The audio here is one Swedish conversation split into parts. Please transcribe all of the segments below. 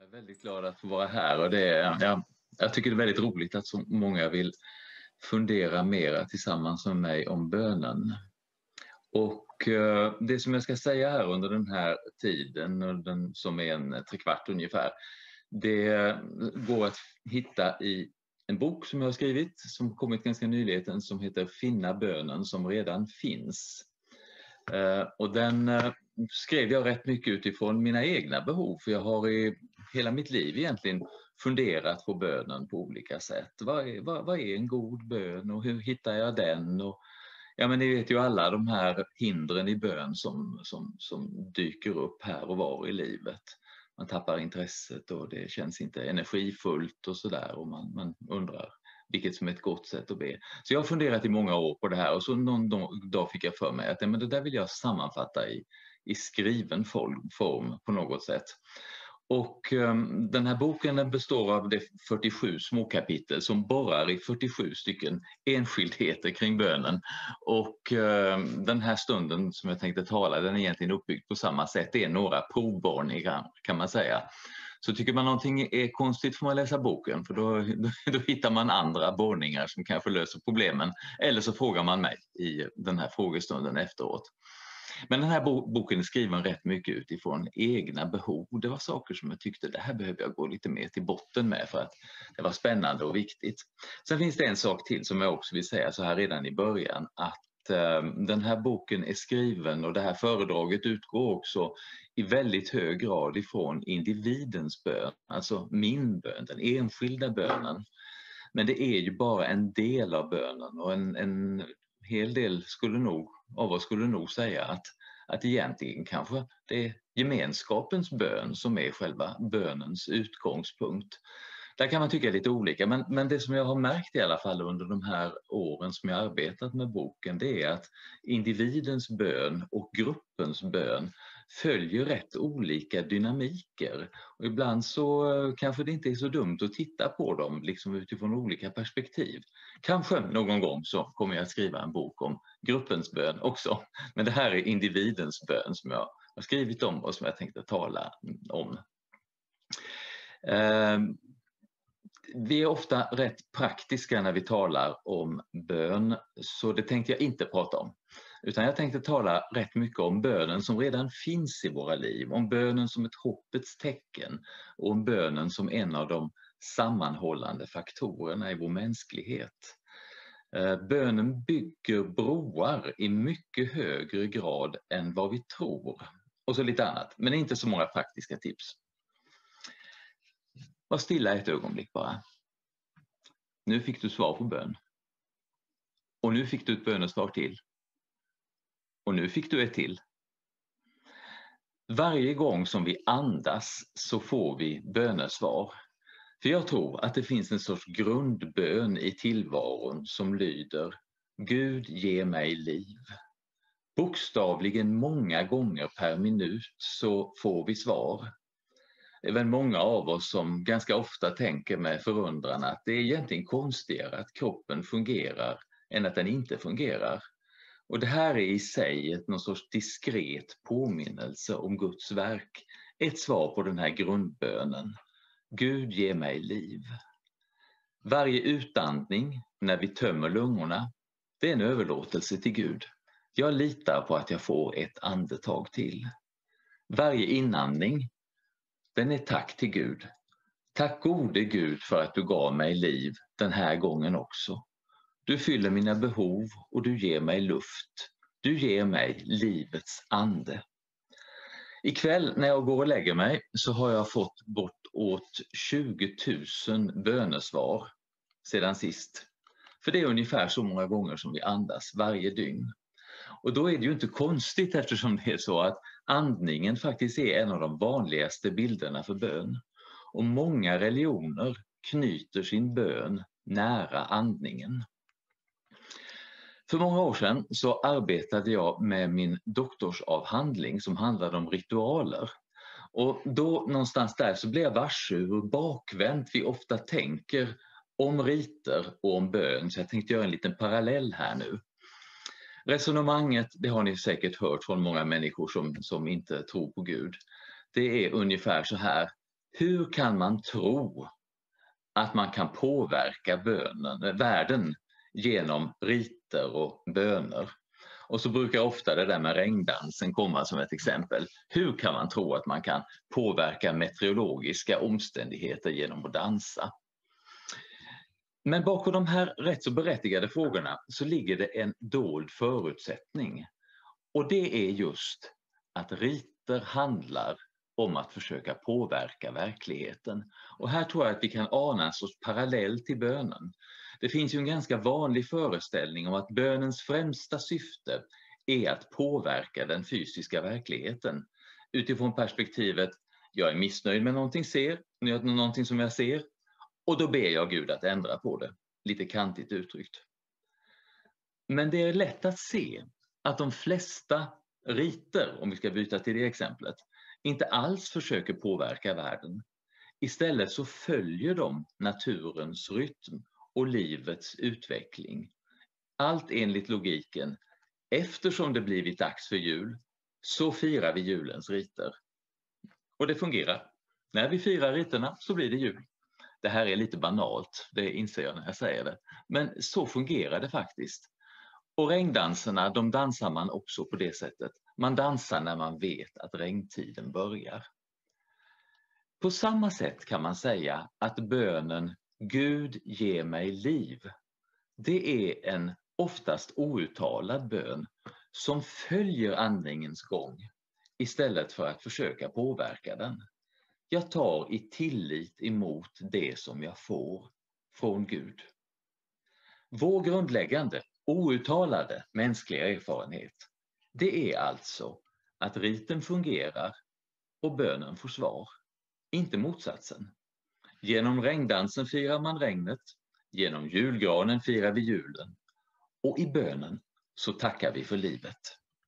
Jag är väldigt glad att få vara här och jag tycker det är väldigt roligt att så många vill fundera mera tillsammans med mig om bönen. Och det som jag ska säga här under den här tiden, som är en trekvart ungefär, det går att hitta i en bok som jag har skrivit som kommit ganska nyligen som heter Finna bönen som redan finns. Och den skrev jag rätt mycket utifrån mina egna behov, för jag har i hela mitt liv egentligen funderat på bönen på olika sätt. Vad är en god bön och hur hittar jag den? Och, ja, men ni vet ju alla de här hindren i bön som dyker upp här och var i livet. Man tappar intresset och det känns inte energifullt och sådär, och man undrar vilket som är ett gott sätt att be. Så jag har funderat i många år på det här, och så någon dag fick jag för mig att men det där vill jag sammanfatta i skriven form på något sätt. Och den här boken den består av 47 små kapitel som borrar i 47 stycken enskildheter kring bönen. Och den här stunden som jag tänkte tala, den är egentligen uppbyggd på samma sätt. Det är några provborrningar kan man säga. Så tycker man någonting är konstigt får man läsa boken, för då hittar man andra borrningar som kanske löser problemen. Eller så frågar man mig i den här frågestunden efteråt. Men den här boken är skriven rätt mycket utifrån egna behov. Det var saker som jag tyckte det här behöver jag gå lite mer till botten med för att det var spännande och viktigt. Sen finns det en sak till som jag också vill säga så här redan i början, att den här boken är skriven och det här föredraget utgår också i väldigt hög grad ifrån individens bön, alltså min bön, den enskilda bönen. Men det är ju bara en del av bönen, och en hel del av oss skulle nog säga att egentligen kanske det är gemenskapens bön som är själva bönens utgångspunkt. Där kan man tycka lite olika, men det som jag har märkt i alla fall under de här åren som jag arbetat med boken, det är att individens bön och gruppens bön följer rätt olika dynamiker. Och ibland så kanske det inte är så dumt att titta på dem liksom utifrån olika perspektiv. Kanske någon gång så kommer jag att skriva en bok om gruppens bön också. Men det här är individens bön som jag har skrivit om och som jag tänkte tala om. Vi är ofta rätt praktiska när vi talar om bön, så det tänkte jag inte prata om. Utan jag tänkte tala rätt mycket om bönen som redan finns i våra liv, om bönen som ett hoppets tecken och om bönen som en av de sammanhållande faktorerna i vår mänsklighet. Bönen bygger broar i mycket högre grad än vad vi tror. Och så lite annat, men inte så många praktiska tips. Var stilla ett ögonblick bara. Nu fick du svar på bön. Och nu fick du ett bönesvar till. Och nu fick du ett till. Varje gång som vi andas så får vi bönesvar. För jag tror att det finns en sorts grundbön i tillvaron som lyder: Gud ge mig liv. Bokstavligen många gånger per minut så får vi svar. Det är väl många av oss som ganska ofta tänker med förundran att det är egentligen konstigare att kroppen fungerar än att den inte fungerar. Och det här är i sig någon sorts diskret påminnelse om Guds verk. Ett svar på den här grundbönen: Gud ge mig liv. Varje utandning när vi tömmer lungorna, det är en överlåtelse till Gud. Jag litar på att jag får ett andetag till. Varje inandning, den är tack till Gud. Tack gode Gud för att du gav mig liv den här gången också. Du fyller mina behov och du ger mig luft. Du ger mig livets ande. Ikväll när jag går och lägger mig så har jag fått bortåt 20 000 bönesvar sedan sist. För det är ungefär så många gånger som vi andas varje dygn. Och då är det ju inte konstigt, eftersom det är så att andningen faktiskt är en av de vanligaste bilderna för bön. Och många religioner knyter sin bön nära andningen. För många år sedan så arbetade jag med min doktorsavhandling som handlade om ritualer. Och då någonstans där så blev jag varse hur bakvänt vi ofta tänker om riter och om bön. Så jag tänkte göra en liten parallell här nu. Resonemanget, det har ni säkert hört från många människor som inte tror på Gud. Det är ungefär så här: Hur kan man tro att man kan påverka världen genom riter och böner? Och så brukar ofta det där med regndansen komma som ett exempel. Hur kan man tro att man kan påverka meteorologiska omständigheter genom att dansa? Men bakom de här rätt så berättigade frågorna så ligger det en dold förutsättning. Och det är just att riter handlar om att försöka påverka verkligheten. Och här tror jag att vi kan ana en sorts parallell till bönen. Det finns ju en ganska vanlig föreställning om att bönens främsta syfte är att påverka den fysiska verkligheten. Utifrån perspektivet, jag är missnöjd med någonting som jag ser, och då ber jag Gud att ändra på det. Lite kantigt uttryckt. Men det är lätt att se att de flesta riter, om vi ska byta till det exemplet, inte alls försöker påverka världen. Istället så följer de naturens rytm och livets utveckling. Allt enligt logiken, eftersom det blivit dags för jul, så firar vi julens riter. Och det fungerar. När vi firar riterna så blir det jul. Det här är lite banalt, det inser jag när jag säger det. Men så fungerar det faktiskt. Och regndanserna, de dansar man också på det sättet. Man dansar när man vet att regntiden börjar. På samma sätt kan man säga att bönen Gud ge mig liv, det är en oftast outtalad bön som följer andningens gång istället för att försöka påverka den. Jag tar i tillit emot det som jag får från Gud. Vår grundläggande, outtalade mänskliga erfarenhet, det är alltså att riten fungerar och bönen får svar, inte motsatsen. Genom regndansen firar man regnet, genom julgranen firar vi julen och i bönen så tackar vi för livet.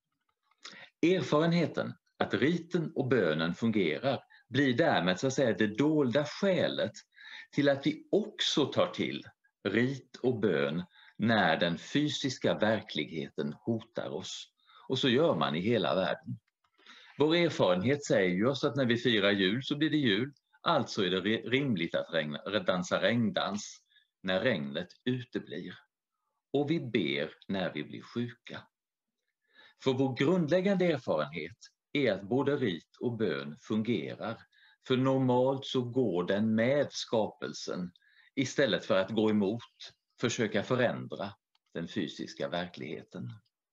Erfarenheten att riten och bönen fungerar blir därmed så att säga det dolda skälet till att vi också tar till rit och bön när den fysiska verkligheten hotar oss. Och så gör man i hela världen. Vår erfarenhet säger ju oss att när vi firar jul så blir det jul. Alltså är det rimligt att dansa regndans när regnet uteblir. Och vi ber när vi blir sjuka. För vår grundläggande erfarenhet är att både rit och bön fungerar. För normalt så går den med skapelsen istället för att gå emot, försöka förändra den fysiska verkligheten.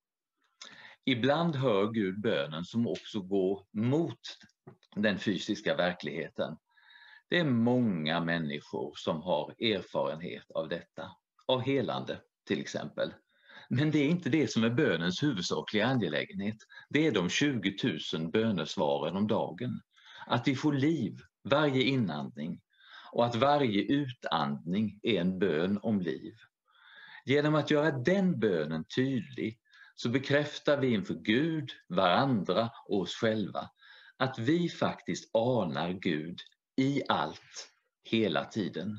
Ibland hör Gud bönen som också går mot den fysiska verkligheten. Det är många människor som har erfarenhet av detta, av helande till exempel. Men det är inte det som är bönens huvudsakliga angelägenhet. Det är de 20 000 bönesvaren om dagen. Att vi får liv varje inandning och att varje utandning är en bön om liv. Genom att göra den bönen tydlig så bekräftar vi inför Gud, varandra och oss själva att vi faktiskt anar Gud i allt, hela tiden.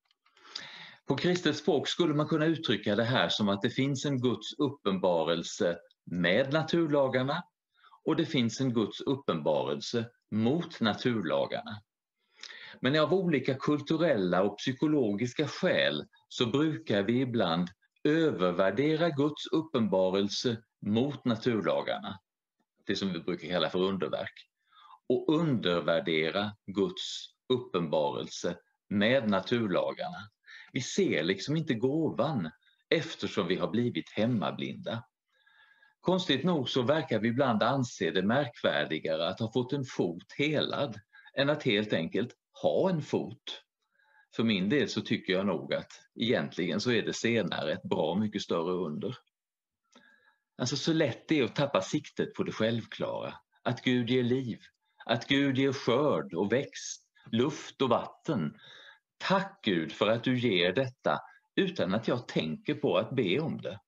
På kristet språk skulle man kunna uttrycka det här som att det finns en Guds uppenbarelse med naturlagarna och det finns en Guds uppenbarelse mot naturlagarna. Men av olika kulturella och psykologiska skäl så brukar vi ibland övervärdera Guds uppenbarelse mot naturlagarna, det som vi brukar kalla för underverk, och undervärdera Guds uppenbarelse med naturlagarna. Vi ser liksom inte gåvan eftersom vi har blivit hemmablinda. Konstigt nog så verkar vi ibland anse det märkvärdigare att ha fått en fot helad än att helt enkelt ha en fot. För min del så tycker jag nog att egentligen så är det senare ett bra mycket större under. Alltså så lätt det är att tappa siktet på det självklara. Att Gud ger liv, att Gud ger skörd och växt, luft och vatten. Tack Gud för att du ger detta utan att jag tänker på att be om det.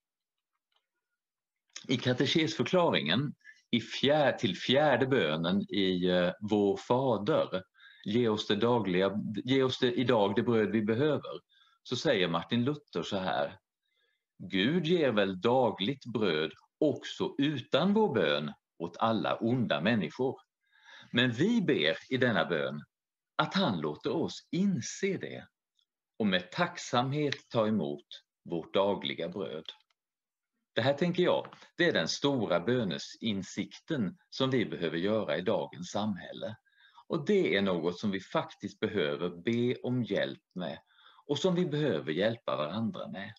I katekesförklaringen till fjärde bönen i Vår Fader, ge oss idag det bröd vi behöver, så säger Martin Luther så här: Gud ger väl dagligt bröd också utan vår bön åt alla onda människor. Men vi ber i denna bön att han låter oss inse det och med tacksamhet ta emot vårt dagliga bröd. Det här tänker jag, det är den stora bönesinsikten som vi behöver göra i dagens samhälle. Och det är något som vi faktiskt behöver be om hjälp med och som vi behöver hjälpa varandra med.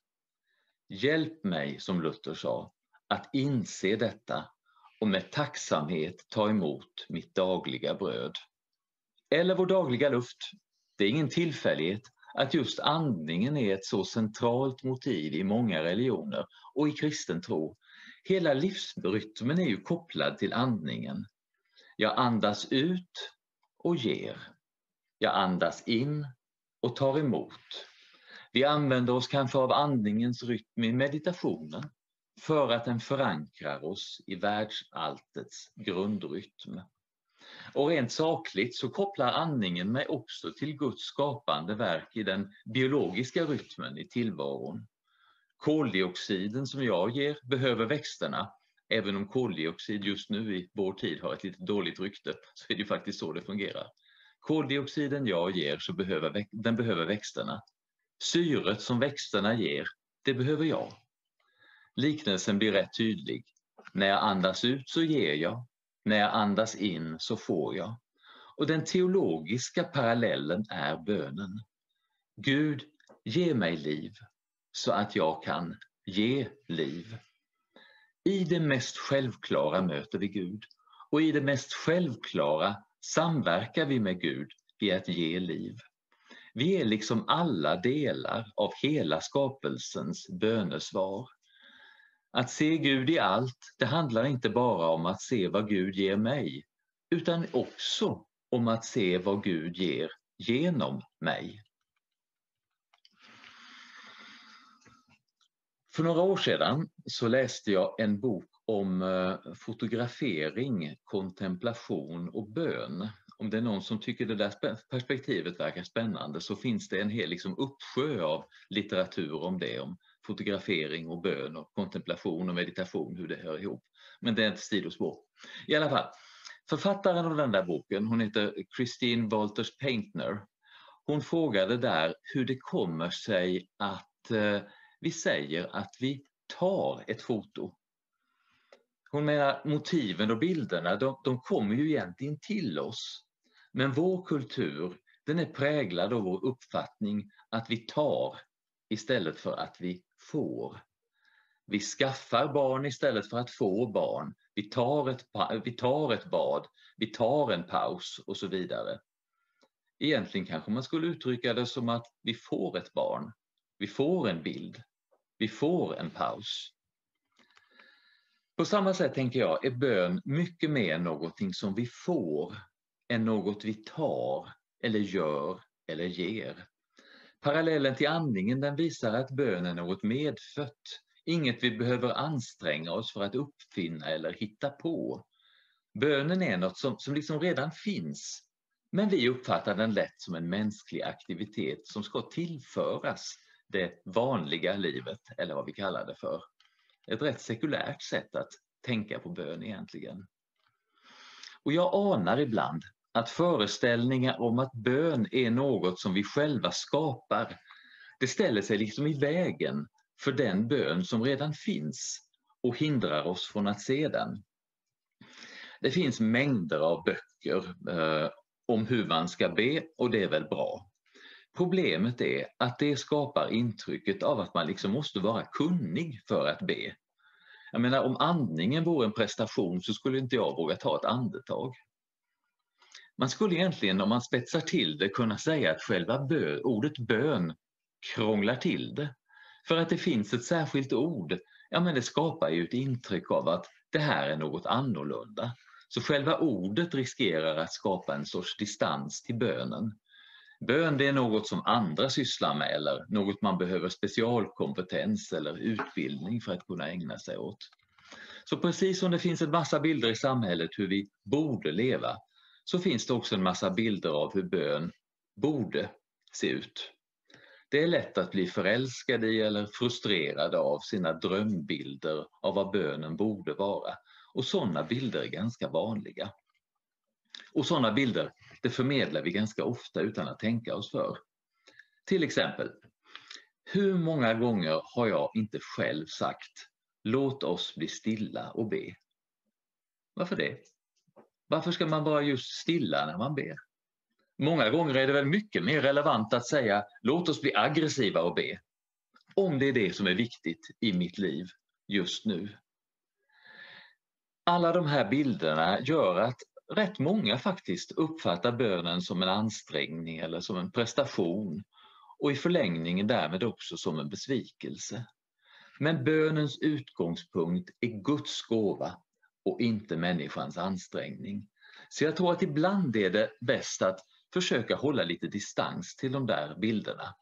Hjälp mig, som Luther sa, att inse detta och med tacksamhet ta emot mitt dagliga bröd. Eller vår dagliga luft. Det är ingen tillfällighet att just andningen är ett så centralt motiv i många religioner och i kristen tro. Hela livsrytmen är ju kopplad till andningen. Jag andas ut och ger. Jag andas in och tar emot. Vi använder oss kanske av andningens rytm i meditationen för att den förankrar oss i världsalltets grundrytm. Och rent sakligt så kopplar andningen mig också till Guds skapande verk i den biologiska rytmen i tillvaron. Koldioxiden som jag ger behöver växterna. Även om koldioxid just nu i vår tid har ett lite dåligt rykte så är det ju faktiskt så det fungerar. Koldioxiden jag ger så behöver växterna. Syret som växterna ger, det behöver jag. Liknelsen blir rätt tydlig. När jag andas ut så ger jag. När jag andas in så får jag. Och den teologiska parallellen är bönen. Gud, ge mig liv så att jag kan ge liv. I det mest självklara möter vi Gud. Och i det mest självklara samverkar vi med Gud i att ge liv. Vi är liksom alla delar av hela skapelsens bönesvar. Att se Gud i allt, det handlar inte bara om att se vad Gud ger mig, utan också om att se vad Gud ger genom mig. För några år sedan så läste jag en bok om fotografering, kontemplation och bön. Om det är någon som tycker det där perspektivet verkar spännande så finns det en hel uppsjö av litteratur om det, om fotografering och bön och kontemplation och meditation, hur det hör ihop. Men det är inte sidospår. I alla fall, författaren av den där boken, hon heter Christine Walters Paintner. Hon frågade där hur det kommer sig att vi säger att vi tar ett foto. Hon menar motiven och bilderna, de kommer ju egentligen till oss. Men vår kultur, den är präglad av vår uppfattning att vi tar istället för att vi får. Vi skaffar barn istället för att få barn. Vi tar ett bad, vi tar en paus och så vidare. Egentligen kanske man skulle uttrycka det som att vi får ett barn, vi får en bild, vi får en paus. På samma sätt tänker jag är bön mycket mer någonting som vi får än något vi tar eller gör eller ger. Parallellen till andningen den visar att bön är något medfött, inget vi behöver anstränga oss för att uppfinna eller hitta på. Bönen är något som liksom redan finns, men vi uppfattar den lätt som en mänsklig aktivitet som ska tillföras det vanliga livet, eller vad vi kallar det för. Ett rätt sekulärt sätt att tänka på bön egentligen. Och jag anar ibland att föreställningar om att bön är något som vi själva skapar, det ställer sig liksom i vägen för den bön som redan finns och hindrar oss från att se den. Det finns mängder av böcker om hur man ska be och det är väl bra. Problemet är att det skapar intrycket av att man liksom måste vara kunnig för att be. Jag menar, om andningen vore en prestation så skulle inte jag våga ta ett andetag. Man skulle egentligen, om man spetsar till det, kunna säga att själva ordet bön krånglar till det. För att det finns ett särskilt ord, ja men det skapar ju ett intryck av att det här är något annorlunda. Så själva ordet riskerar att skapa en sorts distans till bönen. Bön det är något som andra sysslar med eller något man behöver specialkompetens eller utbildning för att kunna ägna sig åt. Så precis som det finns en massa bilder i samhället hur vi borde leva så finns det också en massa bilder av hur bön borde se ut. Det är lätt att bli förälskad i eller frustrerad av sina drömbilder av vad bönen borde vara. Och sådana bilder är ganska vanliga. Och sådana bilder det förmedlar vi ganska ofta utan att tänka oss för. Till exempel, hur många gånger har jag inte själv sagt låt oss bli stilla och be? Varför det? Varför ska man vara just stilla när man ber? Många gånger är det väl mycket mer relevant att säga låt oss bli aggressiva och be. Om det är det som är viktigt i mitt liv just nu. Alla de här bilderna gör att rätt många faktiskt uppfattar bönen som en ansträngning eller som en prestation och i förlängningen därmed också som en besvikelse. Men bönens utgångspunkt är Guds gåva och inte människans ansträngning. Så jag tror att ibland är det bäst att försöka hålla lite distans till de där bilderna.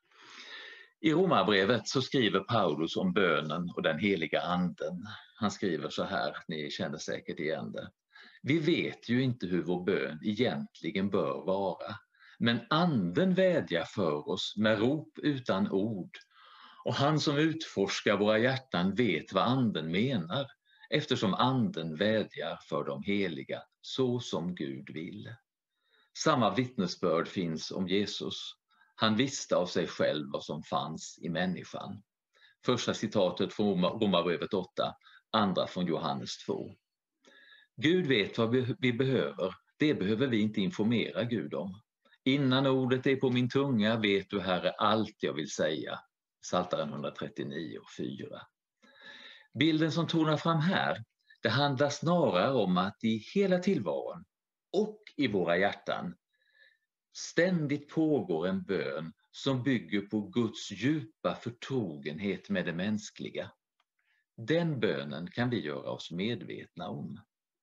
I Romarbrevet så skriver Paulus om bönen och den heliga anden. Han skriver så här, ni känner säkert igen det. Vi vet ju inte hur vår bön egentligen bör vara, men anden vädjar för oss med rop utan ord. Och han som utforskar våra hjärtan vet vad anden menar, eftersom anden vädjar för de heliga, så som Gud vill. Samma vittnesbörd finns om Jesus. Han visste av sig själv vad som fanns i människan. Första citatet från Romarbrevet 8, andra från Johannes 2. Gud vet vad vi behöver, det behöver vi inte informera Gud om. Innan ordet är på min tunga vet du, Herre, allt jag vill säga. Psaltaren 139 och 4. Bilden som tonar fram här, det handlar snarare om att i hela tillvaron och i våra hjärtan ständigt pågår en bön som bygger på Guds djupa förtrogenhet med det mänskliga. Den bönen kan vi göra oss medvetna om.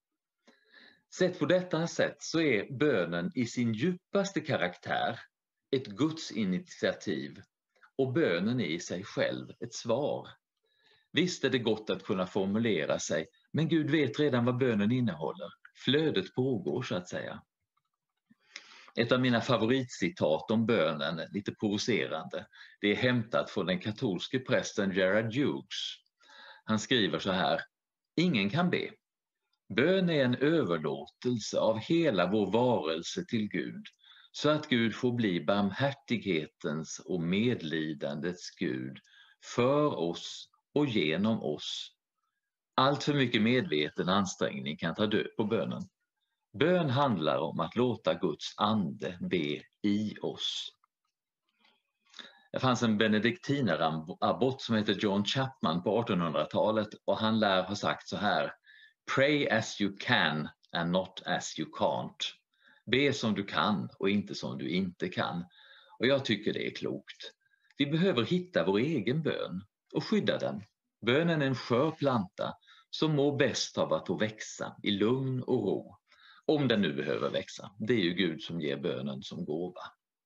Sett på detta sätt så är bönen i sin djupaste karaktär ett Guds initiativ och bönen är i sig själv ett svar. Visst är det gott att kunna formulera sig, men Gud vet redan vad bönen innehåller. Flödet pågår så att säga. Ett av mina favoritcitat om bönen, lite provocerande, det är hämtat från den katolske prästen Gerard Hughes. Han skriver så här: ingen kan be. Bön är en överlåtelse av hela vår varelse till Gud, så att Gud får bli barmhärtighetens och medlidandets Gud för oss och genom oss. Allt för mycket medveten ansträngning kan ta död på bönen. Bön handlar om att låta Guds ande be i oss. Det fanns en benediktinerabbot som heter John Chapman på 1800-talet och han lär ha sagt så här: Pray as you can and not as you can't. Be som du kan och inte som du inte kan. Och jag tycker det är klokt. Vi behöver hitta vår egen bön och skydda den. Bönen är en skör planta som mår bäst av att få växa i lugn och ro. Om den nu behöver växa. Det är ju Gud som ger bönen som gåva.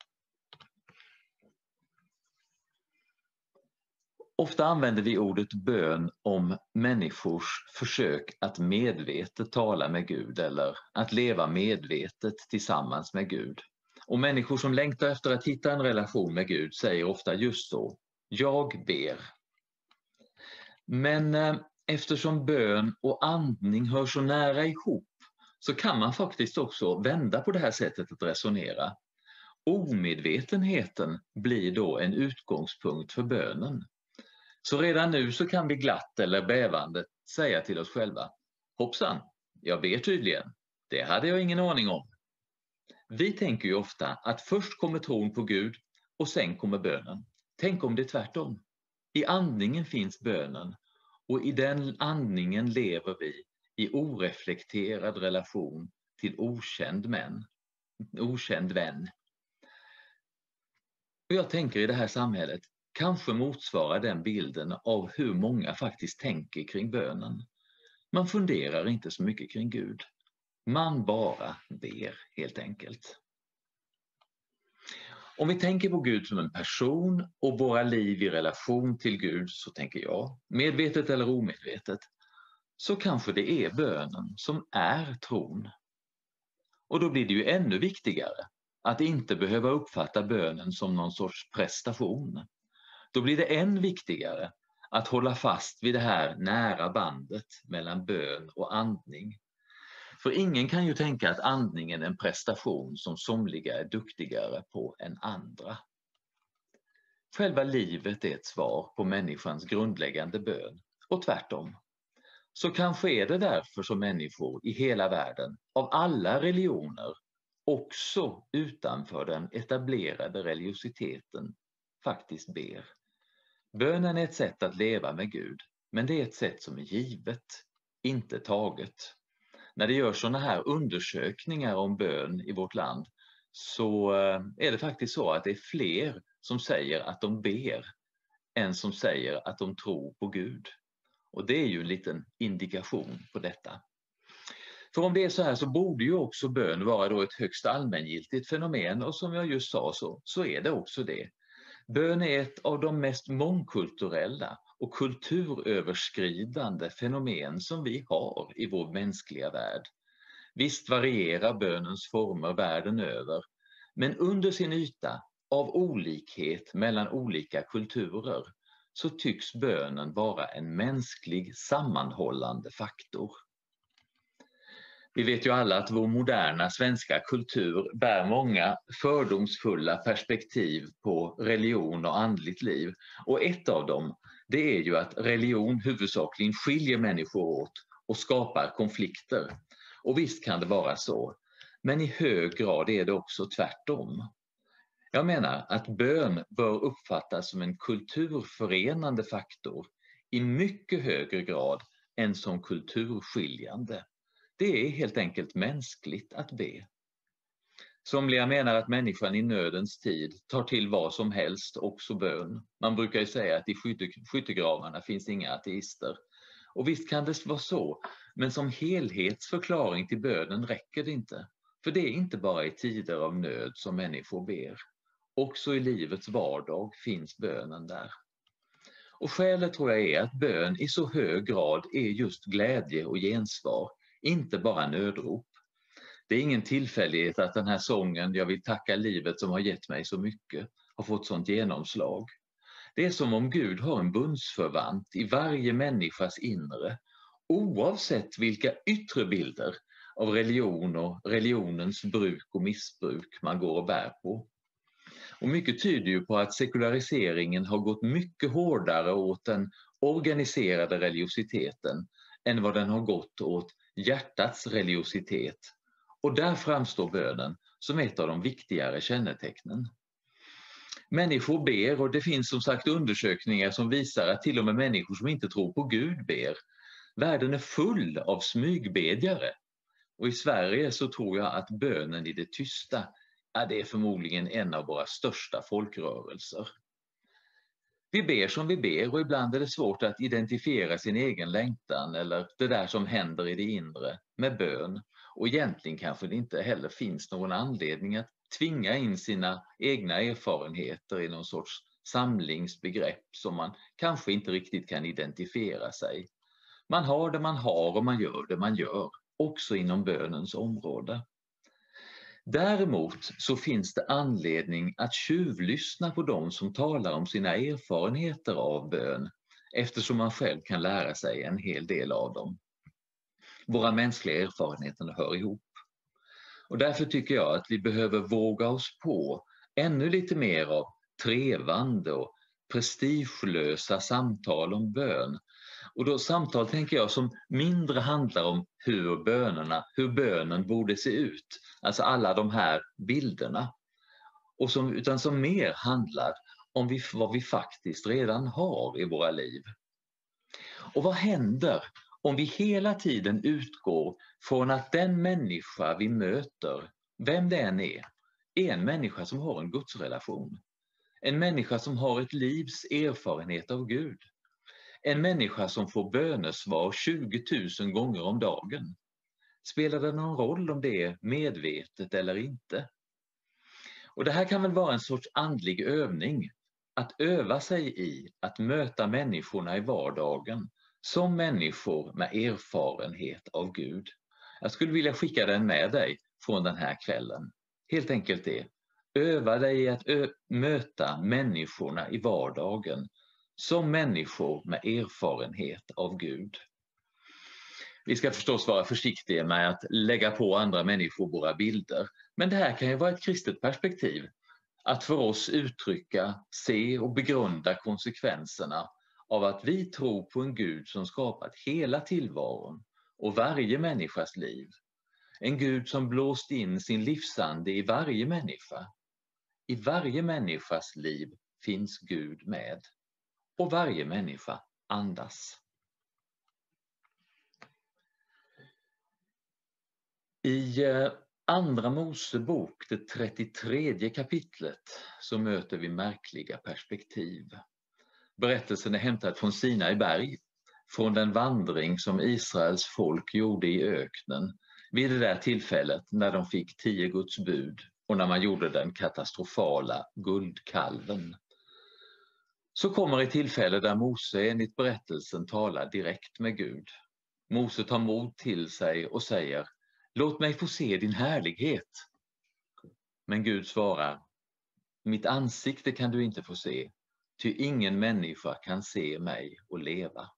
Ofta använder vi ordet bön om människors försök att medvetet tala med Gud eller att leva medvetet tillsammans med Gud. Och människor som längtar efter att hitta en relation med Gud säger ofta just så: jag ber. Men eftersom bön och andning hör så nära ihop så kan man faktiskt också vända på det här sättet att resonera. Omedvetenheten blir då en utgångspunkt för bönen. Så redan nu så kan vi glatt eller bävande säga till oss själva: hoppsan, jag ber tydligen. Det hade jag ingen aning om. Vi tänker ju ofta att först kommer tron på Gud och sen kommer bönen. Tänk om det är tvärtom. I andningen finns bönen och i den andningen lever vi i oreflekterad relation till okänd vän. Och jag tänker i det här samhället kanske motsvarar den bilden av hur många faktiskt tänker kring bönen. Man funderar inte så mycket kring Gud. Man bara ber helt enkelt. Om vi tänker på Gud som en person och våra liv i relation till Gud, så tänker jag, medvetet eller omedvetet, så kanske det är bönen som är tron. Och då blir det ju ännu viktigare att inte behöva uppfatta bönen som någon sorts prestation. Då blir det än viktigare att hålla fast vid det här nära bandet mellan bön och andning. För ingen kan ju tänka att andningen är en prestation som somliga är duktigare på än andra. Själva livet är ett svar på människans grundläggande bön och tvärtom. Så kanske är det därför som människor i hela världen, av alla religioner, också utanför den etablerade religiositeten, faktiskt ber. Bönen är ett sätt att leva med Gud, men det är ett sätt som är givet, inte taget. När det görs sådana här undersökningar om bön i vårt land så är det faktiskt så att det är fler som säger att de ber än som säger att de tror på Gud. Och det är ju en liten indikation på detta. För om det är så här så borde ju också bön vara då ett högst allmängiltigt fenomen, och som jag just sa så är det också det. Bön är ett av de mest mångkulturella och kulturöverskridande fenomen som vi har i vår mänskliga värld. Visst varierar bönens former världen över, men under sin yta av olikhet mellan olika kulturer så tycks bönen vara en mänsklig sammanhållande faktor. Vi vet ju alla att vår moderna svenska kultur bär många fördomsfulla perspektiv på religion och andligt liv. Och ett av dem, det är ju att religion huvudsakligen skiljer människor åt och skapar konflikter. Och visst kan det vara så, men i hög grad är det också tvärtom. Jag menar att bön bör uppfattas som en kulturförenande faktor i mycket högre grad än som kulturskiljande. Det är helt enkelt mänskligt att be. Somliga menar att människan i nödens tid tar till vad som helst, också bön. Man brukar ju säga att i skyttegravarna finns inga ateister. Och visst kan det vara så, men som helhetsförklaring till bönen räcker det inte. För det är inte bara i tider av nöd som människor ber. Också i livets vardag finns bönen där. Och skälet tror jag är att bön i så hög grad är just glädje och gensvar, inte bara nödrop. Det är ingen tillfällighet att den här sången "Jag vill tacka livet som har gett mig så mycket" har fått sånt genomslag. Det är som om Gud har en bundsförvant i varje människas inre, oavsett vilka yttre bilder av religion och religionens bruk och missbruk man går och bär på. Och mycket tyder ju på att sekulariseringen har gått mycket hårdare åt den organiserade religiositeten än vad den har gått åt hjärtats religiositet. Och där framstår bönen som ett av de viktigare kännetecknen. Människor ber, och det finns som sagt undersökningar som visar att till och med människor som inte tror på Gud ber. Världen är full av smygbedjare. Och i Sverige så tror jag att bönen i det tysta det är förmodligen en av våra största folkrörelser. Vi ber som vi ber, och ibland är det svårt att identifiera sin egen längtan eller det där som händer i det inre med bön. Och egentligen kanske det inte heller finns någon anledning att tvinga in sina egna erfarenheter i någon sorts samlingsbegrepp som man kanske inte riktigt kan identifiera sig. Man har det man har och man gör det man gör, också inom bönens område. Däremot så finns det anledning att tjuvlyssna på dem som talar om sina erfarenheter av bön, eftersom man själv kan lära sig en hel del av dem. Våra mänskliga erfarenheter hör ihop. Och därför tycker jag att vi behöver våga oss på ännu lite mer av trevande och prestigelösa samtal om bön. Och då samtal tänker jag som mindre handlar om hur bönen borde se ut. Alltså alla de här bilderna. Utan som mer handlar om vad vi faktiskt redan har i våra liv. Och vad händer om vi hela tiden utgår från att den människa vi möter, vem det än är en människa som har en gudsrelation. En människa som har ett livs erfarenhet av Gud. En människa som får bönesvar 20 000 gånger om dagen. Spelar det någon roll om det är medvetet eller inte? Och det här kan väl vara en sorts andlig övning. Att öva sig i att möta människorna i vardagen som människor med erfarenhet av Gud. Jag skulle vilja skicka den med dig från den här kvällen. Helt enkelt det. Öva dig i att möta människorna i vardagen som människor med erfarenhet av Gud. Vi ska förstås vara försiktiga med att lägga på andra människor våra bilder. Men det här kan ju vara ett kristet perspektiv. Att för oss uttrycka, se och begrunda konsekvenserna av att vi tror på en Gud som skapat hela tillvaron och varje människas liv. En Gud som blåst in sin livsande i varje människa. I varje människas liv finns Gud med. Och varje människa andas. I Andra Mosebok, det 33 kapitlet, så möter vi märkliga perspektiv. Berättelsen är hämtad från Sinai berg, från den vandring som Israels folk gjorde i öknen vid det där tillfället när de fick 10 Guds bud och när man gjorde den katastrofala guldkalven. Så kommer ett tillfälle där Mose enligt berättelsen talar direkt med Gud. Mose tar mod till sig och säger: låt mig få se din härlighet. Men Gud svarar: mitt ansikte kan du inte få se, ty ingen människa kan se mig och leva.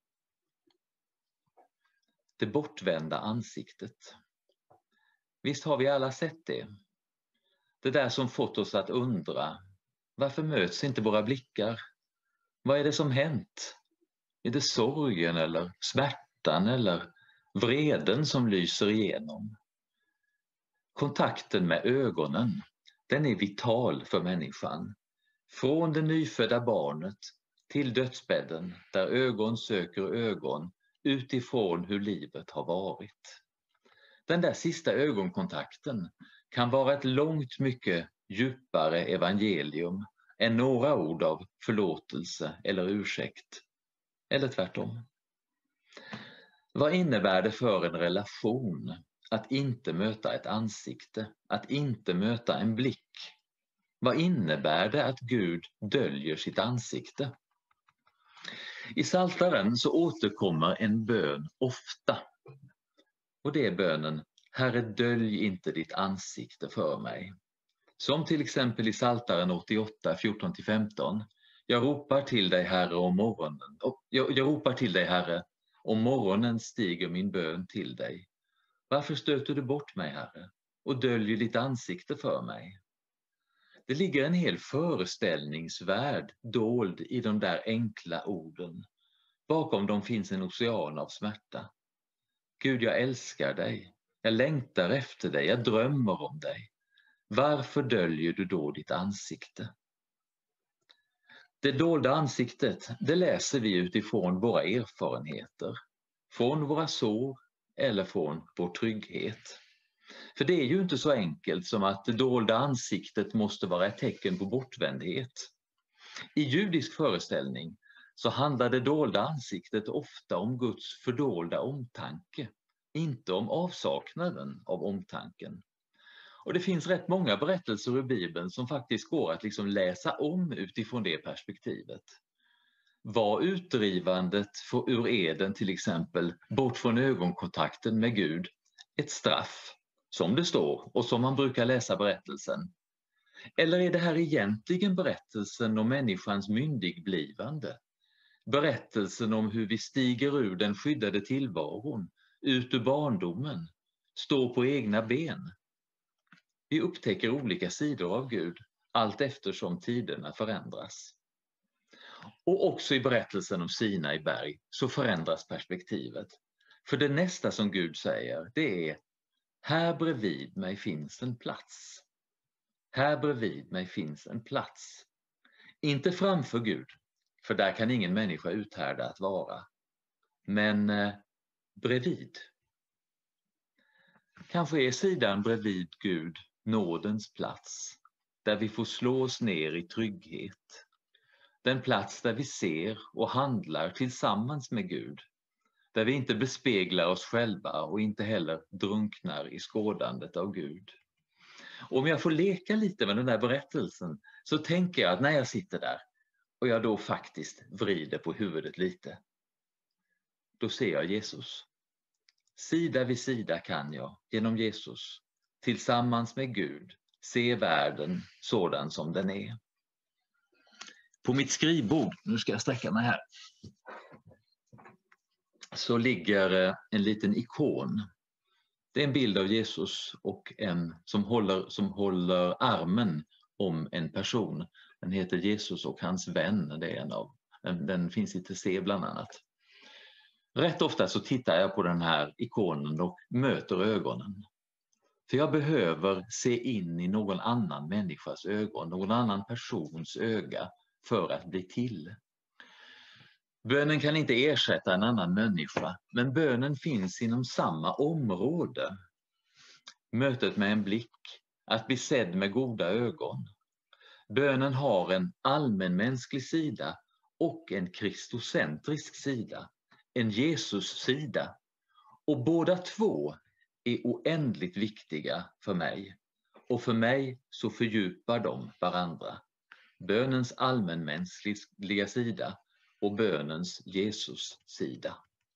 Det bortvända ansiktet. Visst har vi alla sett det. Det där som fått oss att undra: varför möts inte våra blickar? Vad är det som hänt? Är det sorgen eller smärtan eller vreden som lyser igenom? Kontakten med ögonen, den är vital för människan. Från det nyfödda barnet till dödsbädden där ögon söker ögon utifrån hur livet har varit. Den där sista ögonkontakten kan vara ett långt mycket djupare evangelium än några ord av förlåtelse eller ursäkt. Eller tvärtom. Vad innebär det för en relation att inte möta ett ansikte, att inte möta en blick? Vad innebär det att Gud döljer sitt ansikte? I Psaltaren så återkommer en bön ofta. Och det är bönen: Herre, dölj inte ditt ansikte för mig. Som till exempel i Psaltaren 88, 14-15. Jag ropar till dig, Herre, om morgonen. Jag ropar till dig, Herre, om morgonen stiger min bön till dig. Varför stöter du bort mig, Herre, och döljer ditt ansikte för mig? Det ligger en hel föreställningsvärld dold i de där enkla orden. Bakom dem finns en ocean av smärta. Gud, jag älskar dig. Jag längtar efter dig. Jag drömmer om dig. Varför döljer du då ditt ansikte? Det dolda ansiktet, det läser vi utifrån våra erfarenheter. Från våra sår eller från vår trygghet. För det är ju inte så enkelt som att det dolda ansiktet måste vara ett tecken på bortvändhet. I judisk föreställning så handlar det dolda ansiktet ofta om Guds fördolda omtanke, inte om avsaknaden av omtanken. Och det finns rätt många berättelser ur Bibeln som faktiskt går att läsa om utifrån det perspektivet. Var utdrivandet ur eden till exempel, bort från ögonkontakten med Gud, ett straff, som det står och som man brukar läsa berättelsen? Eller är det här egentligen berättelsen om människans myndigblivande? Berättelsen om hur vi stiger ur den skyddade tillvaron, ut ur barndomen, står på egna ben? Vi upptäcker olika sidor av Gud allt eftersom tiderna förändras. Och också i berättelsen om Sinai berg så förändras perspektivet. För det nästa som Gud säger, det är: här bredvid mig finns en plats. Här bredvid mig finns en plats. Inte framför Gud, för där kan ingen människa uthärda att vara. Men bredvid. Kanske är sidan bredvid Gud nådens plats, där vi får slå oss ner i trygghet. Den plats där vi ser och handlar tillsammans med Gud. Där vi inte bespeglar oss själva och inte heller drunknar i skådandet av Gud. Och om jag får leka lite med den där berättelsen så tänker jag att när jag sitter där och jag då faktiskt vrider på huvudet lite, då ser jag Jesus. Sida vid sida kan jag genom Jesus tillsammans med Gud se världen sådan som den är. På mitt skrivbord, nu ska jag sträcka mig här, så ligger en liten ikon. Det är en bild av Jesus och en som håller armen om en person. Den heter Jesus och hans vän. Det är den finns i TC bland annat. Rätt ofta så tittar jag på den här ikonen och möter ögonen. För jag behöver se in i någon annan människas ögon, någon annan persons öga för att bli till. Bönen kan inte ersätta en annan människa, men bönen finns inom samma område. Mötet med en blick, att bli sedd med goda ögon. Bönen har en allmänmänsklig sida och en kristocentrisk sida, en Jesus-sida. Och båda två är oändligt viktiga för mig. Och för mig så fördjupar de varandra. Bönens allmänmänskliga sida och bönens Jesus-sida.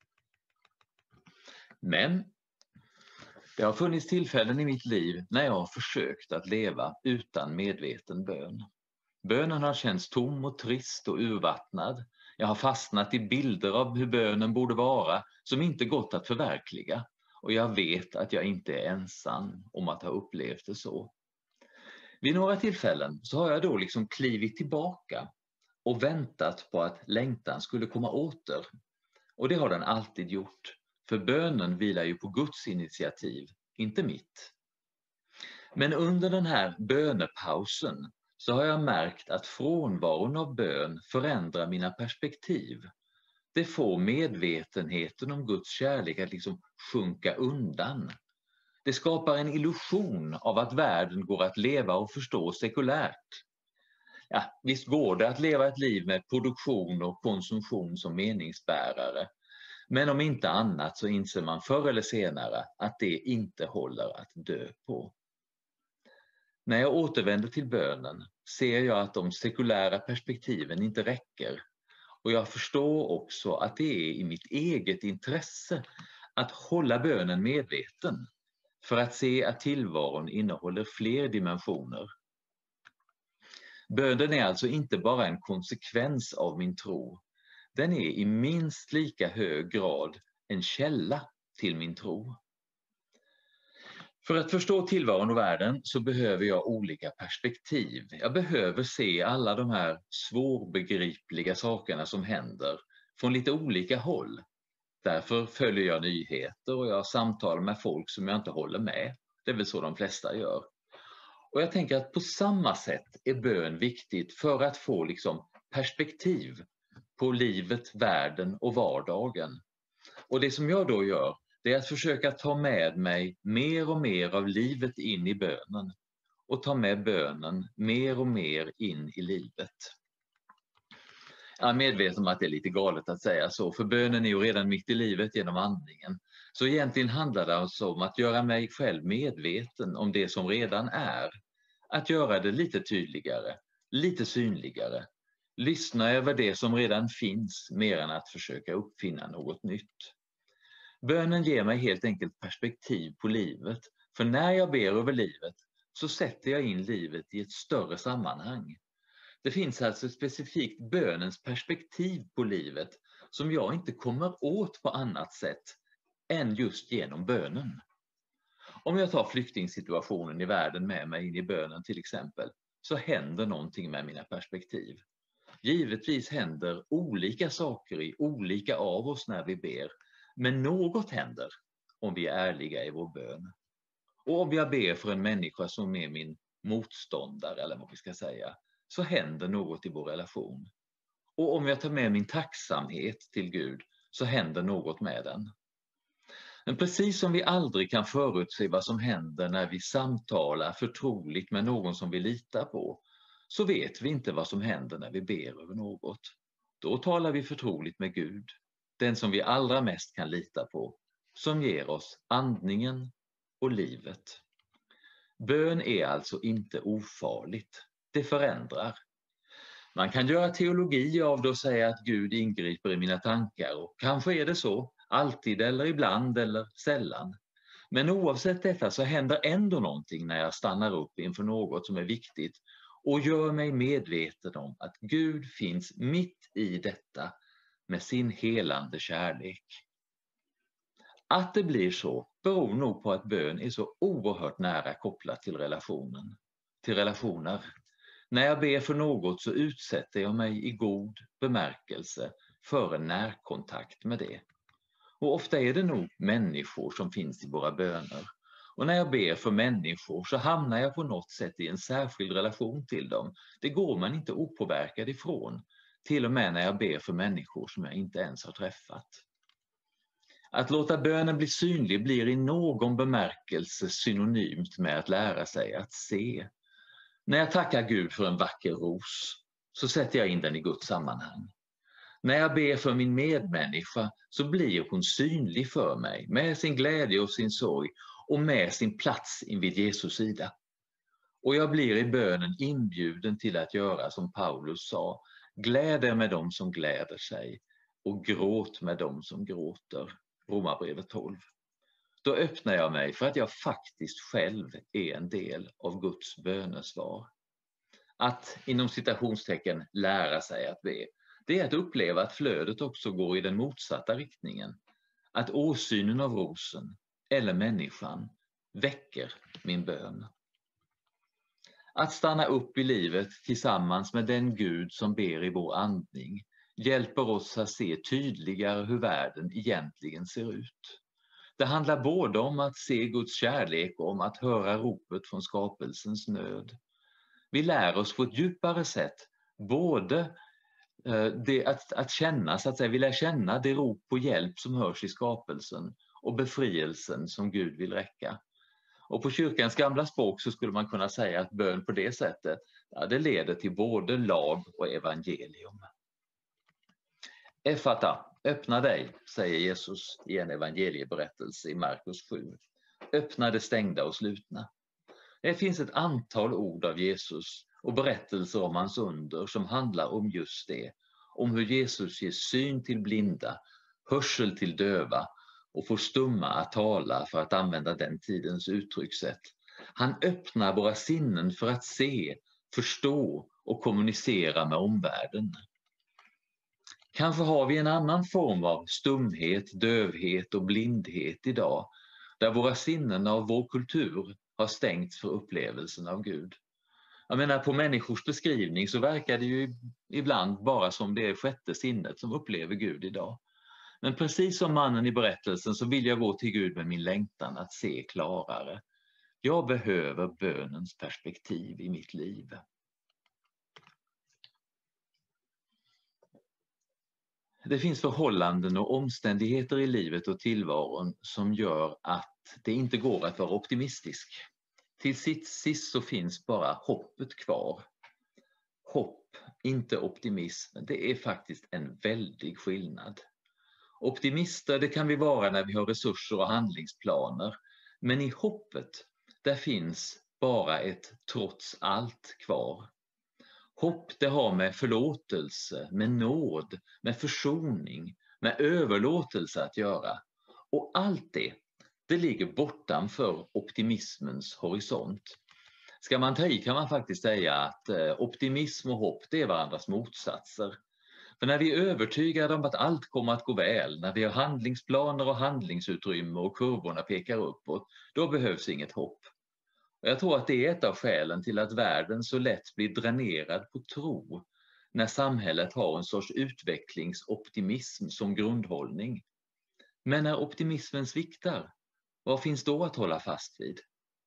Men det har funnits tillfällen i mitt liv när jag har försökt att leva utan medveten bön. Bönen har känts tom och trist och urvattnad. Jag har fastnat i bilder av hur bönen borde vara som inte gått att förverkliga. Och jag vet att jag inte är ensam om att ha upplevt det så. Vid några tillfällen så har jag då liksom klivit tillbaka och väntat på att längtan skulle komma åter. Och det har den alltid gjort. För bönen vilar ju på Guds initiativ, inte mitt. Men under den här bönepausen så har jag märkt att frånvaron av bön förändrar mina perspektiv. Det får medvetenheten om Guds kärlek att liksom sjunka undan. Det skapar en illusion av att världen går att leva och förstå sekulärt. Ja, visst går det att leva ett liv med produktion och konsumtion som meningsbärare. Men om inte annat så inser man förr eller senare att det inte håller att dö på. När jag återvänder till bönen ser jag att de sekulära perspektiven inte räcker. Och jag förstår också att det är i mitt eget intresse att hålla bönen medveten. För att se att tillvaron innehåller fler dimensioner. Bönen är alltså inte bara en konsekvens av min tro. Den är i minst lika hög grad en källa till min tro. För att förstå tillvaron och världen så behöver jag olika perspektiv. Jag behöver se alla de här svårbegripliga sakerna som händer från lite olika håll. Därför följer jag nyheter och jag samtalar med folk som jag inte håller med. Det är väl så de flesta gör. Och jag tänker att på samma sätt är bön viktigt för att få liksom perspektiv på livet, världen och vardagen. Och det som jag då gör, det är att försöka ta med mig mer och mer av livet in i bönen. Och ta med bönen mer och mer in i livet. Jag är medveten om att det är lite galet att säga så, för bönen är ju redan mitt i livet genom andningen. Så egentligen handlar det alltså om att göra mig själv medveten om det som redan är. Att göra det lite tydligare, lite synligare. Lyssna över det som redan finns mer än att försöka uppfinna något nytt. Bönen ger mig helt enkelt perspektiv på livet, för när jag ber över livet så sätter jag in livet i ett större sammanhang. Det finns alltså specifikt bönens perspektiv på livet som jag inte kommer åt på annat sätt än just genom bönen. Om jag tar flyktingsituationen i världen med mig in i bönen till exempel, så händer någonting med mina perspektiv. Givetvis händer olika saker i olika av oss när vi ber, men något händer om vi är ärliga i vår bön. Och om jag ber för en människa som är min motståndare, eller vad vi ska säga, så händer något i vår relation. Och om jag tar med min tacksamhet till Gud så händer något med den. Men precis som vi aldrig kan förutse vad som händer när vi samtalar förtroligt med någon som vi litar på, så vet vi inte vad som händer när vi ber över något. Då talar vi förtroligt med Gud, den som vi allra mest kan lita på, som ger oss andningen och livet. Bön är alltså inte ofarligt. Det förändrar. Man kan göra teologi av det och säga att Gud ingriper i mina tankar, och kanske är det så, alltid eller ibland eller sällan. Men oavsett detta så händer ändå någonting när jag stannar upp inför något som är viktigt och gör mig medveten om att Gud finns mitt i detta med sin helande kärlek. Att det blir så beror nog på att bön är så oerhört nära kopplat till relationer. När jag ber för något så utsätter jag mig i god bemärkelse för en närkontakt med det. Och ofta är det nog människor som finns i våra böner. Och när jag ber för människor så hamnar jag på något sätt i en särskild relation till dem. Det går man inte opåverkad ifrån. Till och med när jag ber för människor som jag inte ens har träffat. Att låta bönen bli synlig blir i någon bemärkelse synonymt med att lära sig att se. När jag tackar Gud för en vacker ros så sätter jag in den i Guds sammanhang. När jag ber för min medmänniska så blir hon synlig för mig med sin glädje och sin sorg och med sin plats invid Jesus sida. Och jag blir i bönen inbjuden till att göra som Paulus sa: gläd er med dem som gläder sig och gråt med dem som gråter. Romarbrevet 12. Då öppnar jag mig för att jag faktiskt själv är en del av Guds bönesvar. Att inom citationstecken lära sig att be, det är att uppleva att flödet också går i den motsatta riktningen. Att åsynen av rosen eller människan väcker min bön. Att stanna upp i livet tillsammans med den Gud som ber i vår andning hjälper oss att se tydligare hur världen egentligen ser ut. Det handlar både om att se Guds kärlek och om att höra ropet från skapelsens nöd. Vi lär oss på ett djupare sätt både att känna, så att säga, vi lär känna det rop på hjälp som hörs i skapelsen och befrielsen som Gud vill räcka. Och på kyrkans gamla språk så skulle man kunna säga att bön på det sättet, det leder till både lag och evangelium. Effata, öppna dig, säger Jesus i en evangelieberättelse i Markus 7. Öppna det stängda och slutna. Det finns ett antal ord av Jesus och berättelser om hans under som handlar om just det. Om hur Jesus ger syn till blinda, hörsel till döva och får stumma att tala, för att använda den tidens uttryckssätt. Han öppnar våra sinnen för att se, förstå och kommunicera med omvärlden. Kanske har vi en annan form av stumhet, dövhet och blindhet idag, där våra sinnen av vår kultur har stängts för upplevelsen av Gud. Jag menar, på människors beskrivning så verkar det ju ibland bara som det är sjätte sinnet som upplever Gud idag. Men precis som mannen i berättelsen så vill jag gå till Gud med min längtan att se klarare. Jag behöver bönens perspektiv i mitt liv. Det finns förhållanden och omständigheter i livet och tillvaron som gör att det inte går att vara optimistisk. Till sist så finns bara hoppet kvar. Hopp, inte optimism, det är faktiskt en väldig skillnad. Optimister, det kan vi vara när vi har resurser och handlingsplaner. Men i hoppet, där finns bara ett trots allt kvar. Hopp, det har med förlåtelse, med nåd, med försoning, med överlåtelse att göra. Och allt det ligger bortanför optimismens horisont. Ska man ta i kan man faktiskt säga att optimism och hopp, det är varandras motsatser. För när vi är övertygade om att allt kommer att gå väl, när vi har handlingsplaner och handlingsutrymme och kurvorna pekar uppåt, då behövs inget hopp. Och jag tror att det är ett av skälen till att världen så lätt blir dränerad på tro när samhället har en sorts utvecklingsoptimism som grundhållning. Men när optimismen sviktar, vad finns då att hålla fast vid?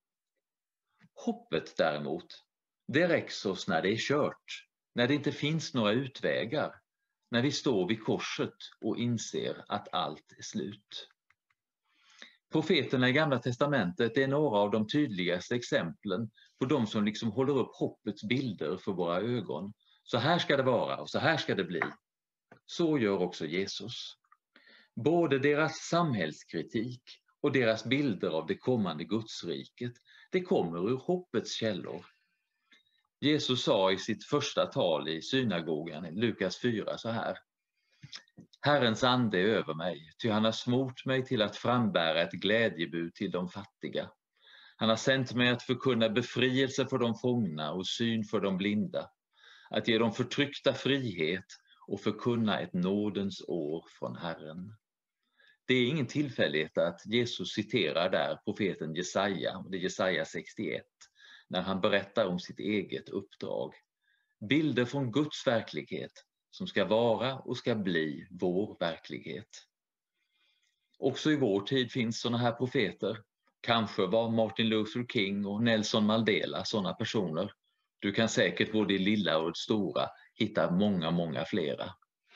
Hoppet däremot, det räcks oss när det är kört, när det inte finns några utvägar, när vi står vid korset och inser att allt är slut. Profeterna i Gamla testamentet är några av de tydligaste exemplen på de som liksom håller upp hoppets bilder för våra ögon. Så här ska det vara och så här ska det bli. Så gör också Jesus. Både deras samhällskritik och deras bilder av det kommande Gudsriket, det kommer ur hoppets källor. Jesus sa i sitt första tal i synagogan i Lukas 4 så här: Herrens ande är över mig, ty han har smort mig till att frambära ett glädjebud till de fattiga. Han har sänt mig att förkunna befrielse för de fångna och syn för de blinda, att ge de förtryckta frihet och förkunna ett nådens år från Herren. Det är ingen tillfällighet att Jesus citerar där profeten Jesaja, det är Jesaja 61, när han berättar om sitt eget uppdrag. Bilder från Guds verklighet som ska vara och ska bli vår verklighet. Också i vår tid finns sådana här profeter. Kanske var Martin Luther King och Nelson Mandela sådana personer. Du kan säkert både i lilla och det stora hitta många flera.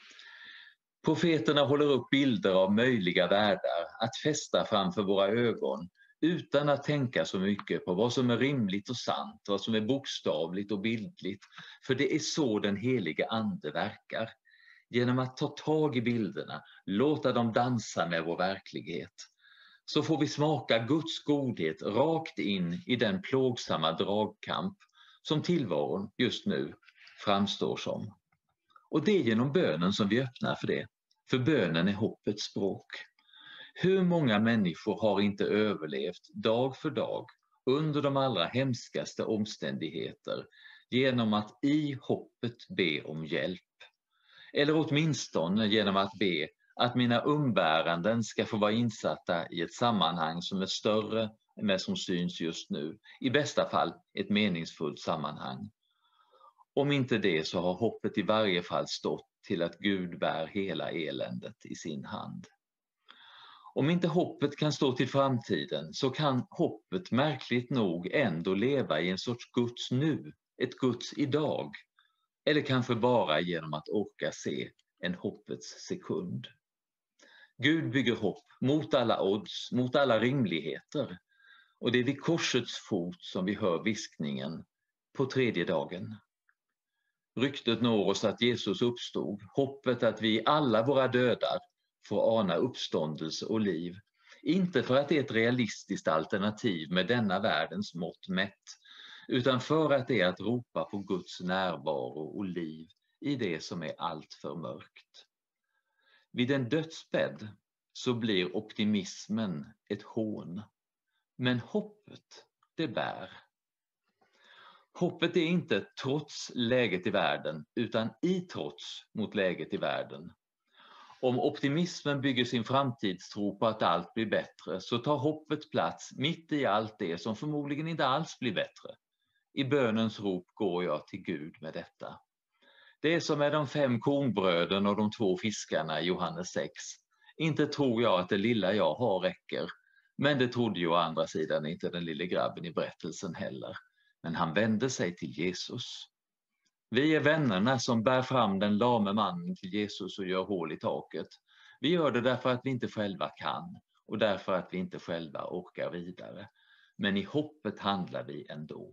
Profeterna håller upp bilder av möjliga världar att fästa framför våra ögon utan att tänka så mycket på vad som är rimligt och sant, vad som är bokstavligt och bildligt. För det är så den helige ande verkar. Genom att ta tag i bilderna, låta dem dansa med vår verklighet. Så får vi smaka Guds godhet rakt in i den plågsamma dragkamp som tillvaron just nu framstår som. Och det är genom bönen som vi öppnar för det. För bönen är hoppets språk. Hur många människor har inte överlevt dag för dag under de allra hemskaste omständigheter genom att i hoppet be om hjälp? Eller åtminstone genom att be att mina umbäranden ska få vara insatta i ett sammanhang som är större än det som syns just nu. I bästa fall ett meningsfullt sammanhang. Om inte det så har hoppet i varje fall stått till att Gud bär hela eländet i sin hand. Om inte hoppet kan stå till framtiden så kan hoppet märkligt nog ändå leva i en sorts Guds nu, ett Guds idag. Eller kanske bara genom att orka se en hoppets sekund. Gud bygger hopp mot alla odds, mot alla rimligheter. Och det är vid korsets fot som vi hör viskningen på tredje dagen. Ryktet når oss att Jesus uppstod, hoppet att vi alla våra dödar får ana uppståndelse och liv. Inte för att det är ett realistiskt alternativ med denna världens mått mätt, utan för att det är att ropa på Guds närvaro och liv i det som är allt för mörkt. Vid en dödsbädd så blir optimismen ett hån, men hoppet, det bär. Hoppet är inte trots läget i världen, utan i trots mot läget i världen. Om optimismen bygger sin framtidstro på att allt blir bättre, så tar hoppet plats mitt i allt det som förmodligen inte alls blir bättre. I bönens rop går jag till Gud med detta. Det är som med de 5 kornbröden och de 2 fiskarna i Johannes 6. Inte tror jag att det lilla jag har räcker, men det trodde ju å andra sidan inte den lille grabben i berättelsen heller. Men han vände sig till Jesus. Vi är vännerna som bär fram den lame mannen till Jesus och gör hål i taket. Vi gör det därför att vi inte själva kan och därför att vi inte själva orkar vidare. Men i hoppet handlar vi ändå.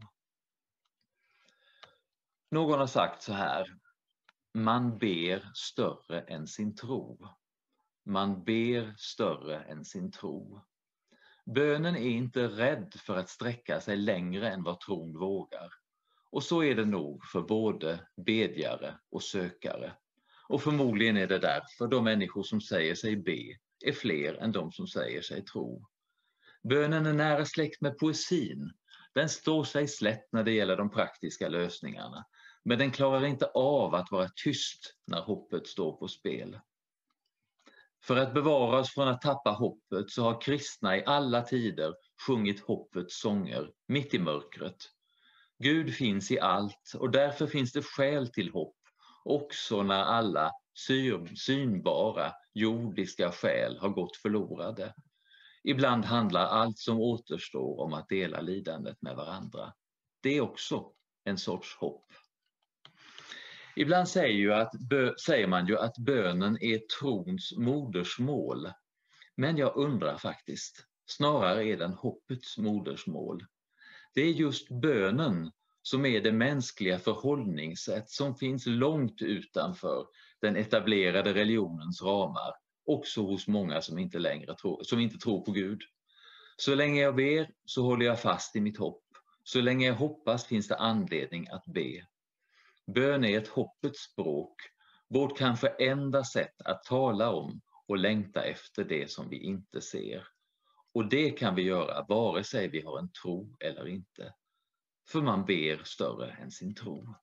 Någon har sagt så här: man ber större än sin tro. Man ber större än sin tro. Bönen är inte rädd för att sträcka sig längre än vad tron vågar. Och så är det nog för både bedjare och sökare. Och förmodligen är det därför de människor som säger sig be är fler än de som säger sig tro. Bönen är nära släkt med poesin. Den står sig slätt när det gäller de praktiska lösningarna. Men den klarar inte av att vara tyst när hoppet står på spel. För att bevara oss från att tappa hoppet så har kristna i alla tider sjungit hoppets sånger mitt i mörkret. Gud finns i allt och därför finns det skäl till hopp, också när alla synbara jordiska skäl har gått förlorade. Ibland handlar allt som återstår om att dela lidandet med varandra. Det är också en sorts hopp. Ibland säger man ju att bönen är trons modersmål. Men jag undrar faktiskt, snarare är den hoppets modersmål. Det är just bönen som är det mänskliga förhållningssätt som finns långt utanför den etablerade religionens ramar, också hos många som inte tror på Gud. Så länge jag ber så håller jag fast i mitt hopp. Så länge jag hoppas finns det anledning att be. Bön är ett hoppets språk, vårt kanske enda sätt att tala om och längta efter det som vi inte ser. Och det kan vi göra vare sig vi har en tro eller inte. För man ber större än sin tro.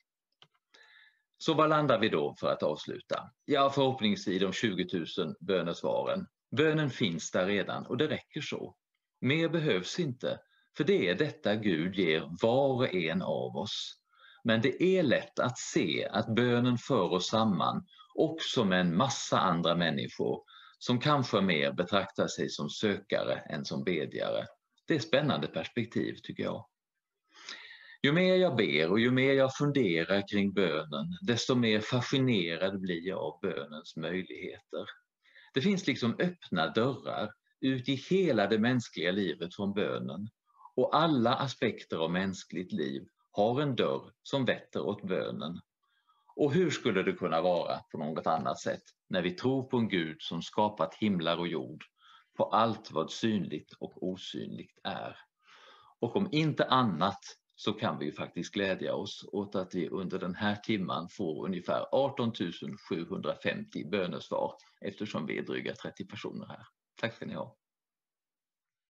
Så vad landar vi då för att avsluta? Ja, förhoppningsvis de 20 000 bönesvaren. Bönen finns där redan och det räcker så. Mer behövs inte, för det är detta Gud ger var och en av oss. Men det är lätt att se att bönen för oss samman också med en massa andra människor som kanske mer betraktar sig som sökare än som bedjare. Det är spännande perspektiv tycker jag. Ju mer jag ber och ju mer jag funderar kring bönen, desto mer fascinerad blir jag av bönens möjligheter. Det finns liksom öppna dörrar ut i hela det mänskliga livet från bönen. Och alla aspekter av mänskligt liv har en dörr som vetter åt bönen. Och hur skulle det kunna vara på något annat sätt när vi tror på en Gud som skapat himlar och jord, på allt vad synligt och osynligt är. Och om inte annat så kan vi ju faktiskt glädja oss åt att vi under den här timman får ungefär 18 750 bönesvar eftersom vi är dryga 30 personer här. Tack ska ni ha.